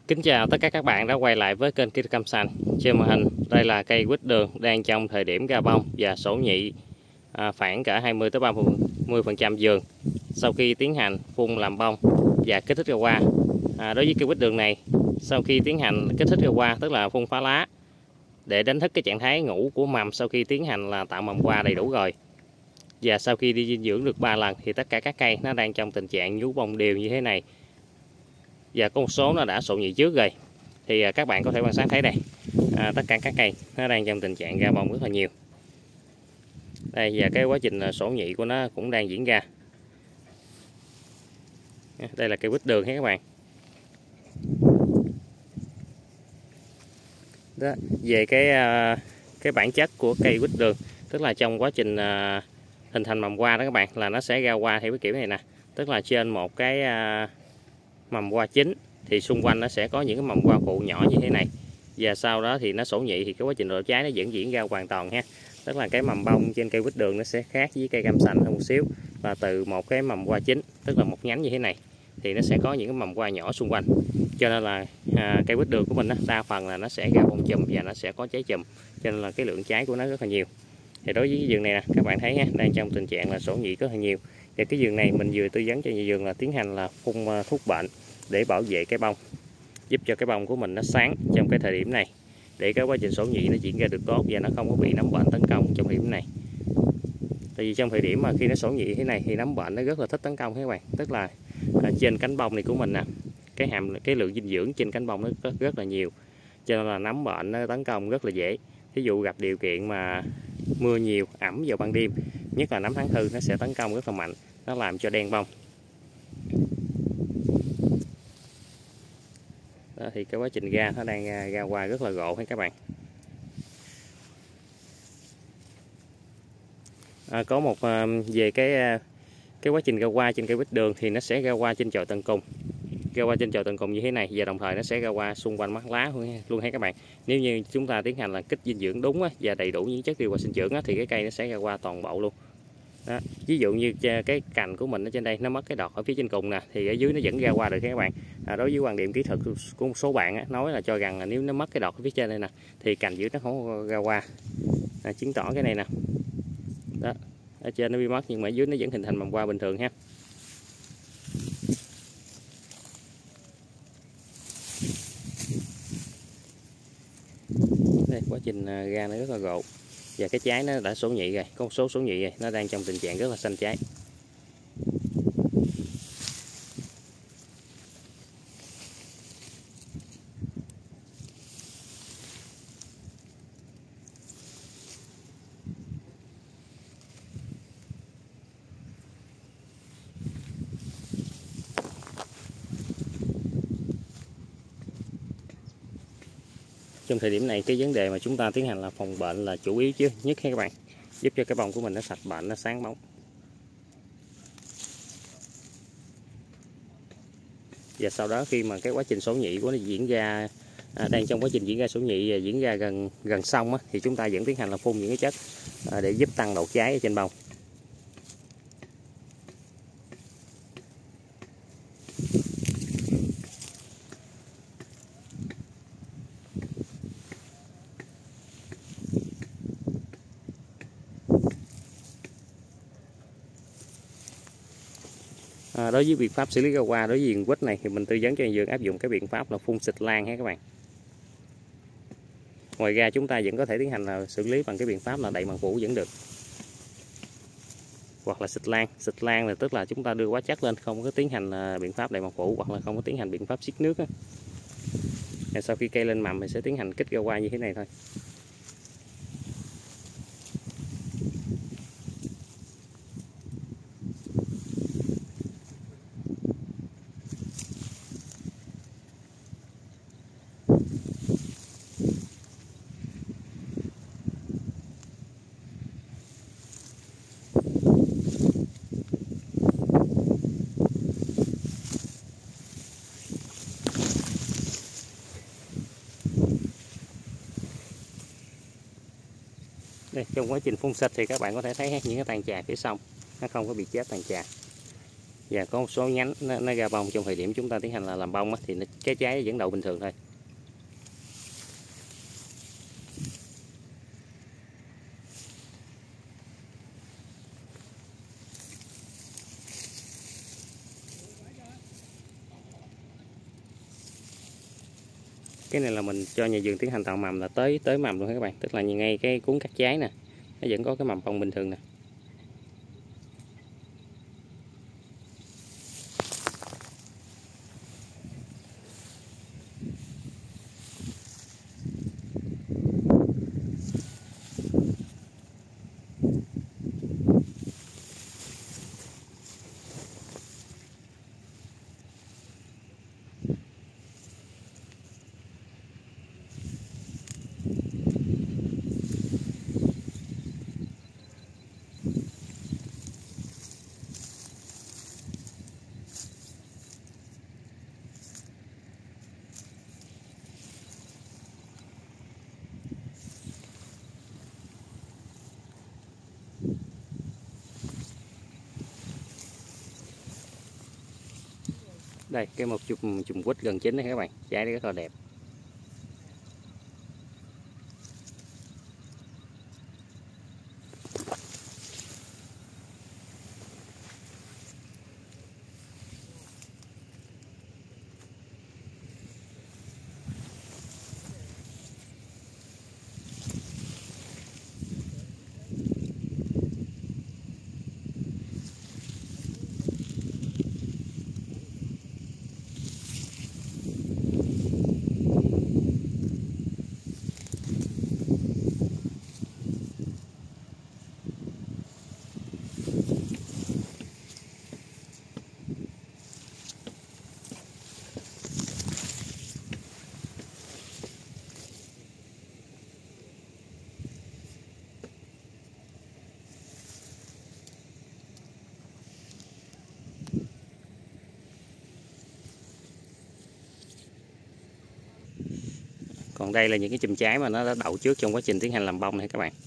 Kính chào tất cả các bạn đã quay lại với kênh Kỹ thuật Cam Sành. Trên màn hình đây là cây quýt đường đang trong thời điểm ra bông và sổ nhị khoảng cả 20-30% vườn. Sau khi tiến hành phun làm bông và kích thích ra hoa. Đối với cây quýt đường này, sau khi tiến hành kích thích ra hoa tức là phun phá lá để đánh thức cái trạng thái ngủ của mầm sau khi tiến hành là tạo mầm hoa đầy đủ rồi. Và sau khi đi dinh dưỡng được 3 lần thì tất cả các cây nó đang trong tình trạng nhú bông đều như thế này. Và có một số nó đã sổ nhị trước rồi. Thì các bạn có thể quan sát thấy đây, tất cả các cây nó đang trong tình trạng ra bông rất là nhiều. Đây, và cái quá trình sổ nhị của nó cũng đang diễn ra. Đây là cây quýt đường ha các bạn. Đó, về cái bản chất của cây quýt đường, tức là trong quá trình hình thành mầm hoa đó các bạn, là nó sẽ ra hoa theo cái kiểu này nè, tức là trên một cái mầm hoa chính thì xung quanh nó sẽ có những cái mầm hoa phụ nhỏ như thế này, và sau đó thì nó sổ nhị thì cái quá trình đổ trái nó vẫn diễn ra hoàn toàn ha. Tức là cái mầm bông trên cây quýt đường nó sẽ khác với cây cam sành hơn một xíu, và từ một cái mầm hoa chính tức là một nhánh như thế này thì nó sẽ có những cái mầm hoa nhỏ xung quanh, cho nên là cây quýt đường của mình đa phần là nó sẽ ra bông chùm và nó sẽ có trái chùm, cho nên là cái lượng trái của nó rất là nhiều. Thì đối với cái vườn này nè các bạn thấy ha, đang trong tình trạng là sổ nhị rất là nhiều. Và cái vườn này mình vừa tư vấn cho nhà vườn là tiến hành là phun thuốc bệnh để bảo vệ cái bông, giúp cho cái bông của mình nó sáng trong cái thời điểm này, để cái quá trình sổ nhị nó diễn ra được tốt và nó không có bị nấm bệnh tấn công trong thời điểm này. Tại vì trong thời điểm mà khi nó sổ nhị thế này thì nấm bệnh nó rất là thích tấn công các bạn, tức là trên cánh bông này của mình nè, cái lượng dinh dưỡng trên cánh bông nó rất là nhiều, cho nên là nấm bệnh nó tấn công rất là dễ. Ví dụ gặp điều kiện mà mưa nhiều, ẩm vào ban đêm, nhất là nấm tháng thư, nó sẽ tấn công rất là mạnh, nó làm cho đen bông. Đó, thì cái quá trình ra nó đang ra hoa rất là rộ hay các bạn. Có một về cái quá trình ra hoa trên cây quýt đường thì nó sẽ ra hoa trên chồi tận cùng, ra hoa trên chồi tận cùng như thế này, và đồng thời nó sẽ ra hoa xung quanh mắt lá luôn hay các bạn. Nếu như chúng ta tiến hành là kích dinh dưỡng đúng và đầy đủ những chất điều hòa sinh trưởng thì cái cây nó sẽ ra hoa toàn bộ luôn. Đó. Ví dụ như cái cành của mình ở trên đây nó mất cái đọt ở phía trên cùng nè, thì ở dưới nó vẫn ra hoa được các bạn. Đối với quan điểm kỹ thuật của một số bạn nói là cho rằng là nếu nó mất cái đọt ở phía trên đây nè thì cành dưới nó không ra hoa, chứng tỏ cái này nè. Đó, ở trên nó bị mất nhưng mà ở dưới nó vẫn hình thành mầm hoa bình thường ha. Đây, quá trình ra nó rất là rộ, và cái trái nó đã sổ nhị rồi, có một số sổ nhị rồi, nó đang trong tình trạng rất là xanh trái. Trong thời điểm này cái vấn đề mà chúng ta tiến hành là phòng bệnh là chủ yếu chứ nhất các bạn, giúp cho cái bông của mình nó sạch bệnh, nó sáng bóng. Và sau đó khi mà cái quá trình sổ nhị của nó diễn ra, đang trong quá trình diễn ra sổ nhị và diễn ra gần xong thì chúng ta vẫn tiến hành là phun những cái chất để giúp tăng độ trái ở trên bông. Đối với biện pháp xử lý ra hoa đối với vườn quýt này thì mình tư vấn cho nhà vườn áp dụng cái biện pháp là phun xịt lan ha các bạn. Ngoài ra chúng ta vẫn có thể tiến hành là xử lý bằng cái biện pháp là đậy màng phủ vẫn được, hoặc là xịt lan. Xịt lan là tức là chúng ta đưa hóa chất lên, không có tiến hành biện pháp đậy màng phủ, hoặc là không có tiến hành biện pháp xiết nước. Sau khi cây lên mầm thì sẽ tiến hành kích ra hoa như thế này thôi. Đây, trong quá trình phun xịt thì các bạn có thể thấy những cái tàn trà phía sau nó không có bị chết tàn trà. và có một số nhánh nó ra bông trong thời điểm chúng ta tiến hành là làm bông á, thì cái trái vẫn đậu bình thường thôi. Cái này là mình cho nhà vườn tiến hành tạo mầm là tới mầm luôn các bạn, tức là ngay cái cuốn cắt trái nè, nó vẫn có cái mầm bông bình thường nè. Đây, cái một chùm quýt gần chín này các bạn, trái rất là đẹp. Còn đây là những cái chùm trái mà nó đã đậu trước trong quá trình tiến hành làm bông này các bạn.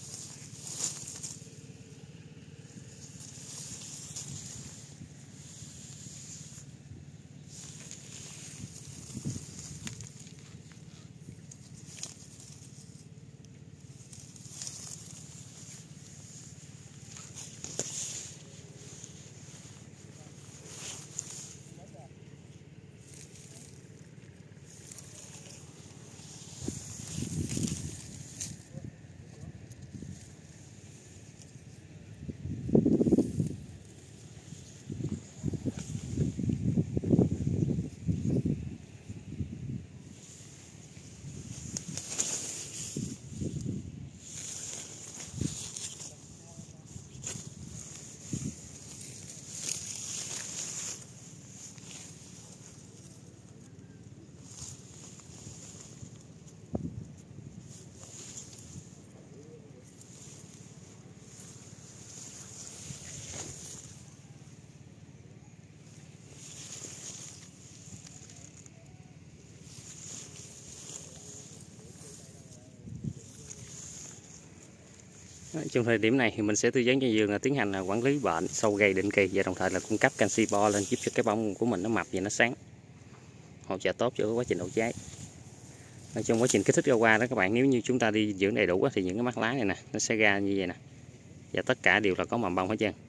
Trong thời điểm này thì mình sẽ tư vấn cho vườn là tiến hành là quản lý bệnh sâu gầy định kỳ và đồng thời là cung cấp canxi bo lên giúp cho cái bông của mình nó mập và nó sáng, hỗ trợ tốt cho quá trình đậu trái. Trong quá trình kích thích ra hoa đó các bạn, nếu như chúng ta đi dưỡng đầy đủ thì những cái mắt lá này nè nó sẽ ra như vậy nè, và tất cả đều là có mầm bông hết trơn.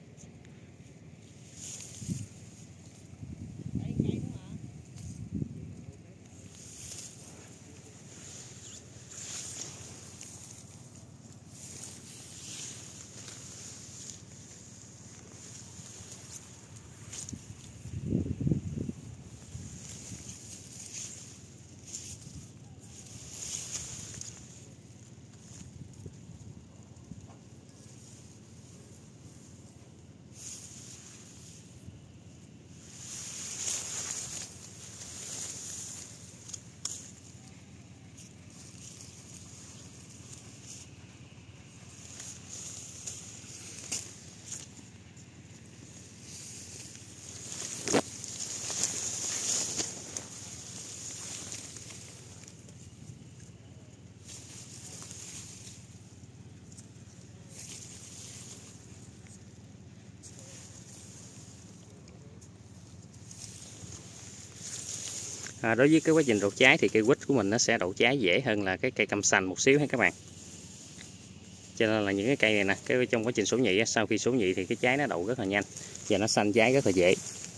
Đối với cái quá trình đậu trái thì cây quýt của mình nó sẽ đậu trái dễ hơn là cái cây cam sành một xíu ha các bạn. Cho nên là những cái cây này nè, trong quá trình số nhị, sau khi số nhị thì cái trái nó đậu rất là nhanh và nó xanh trái rất là dễ.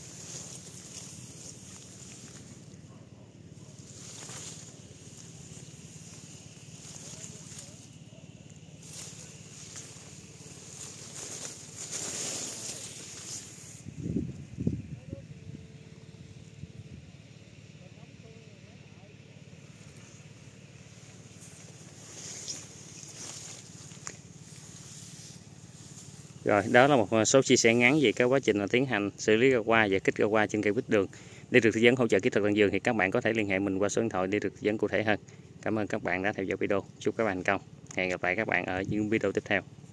Rồi, đó là một số chia sẻ ngắn về cái quá trình tiến hành xử lý ra hoa và kích ra hoa trên cây quýt đường. Để được tư vấn hỗ trợ kỹ thuật trồng vườn thì các bạn có thể liên hệ mình qua số điện thoại để được tư vấn cụ thể hơn. Cảm ơn các bạn đã theo dõi video. Chúc các bạn thành công. Hẹn gặp lại các bạn ở những video tiếp theo.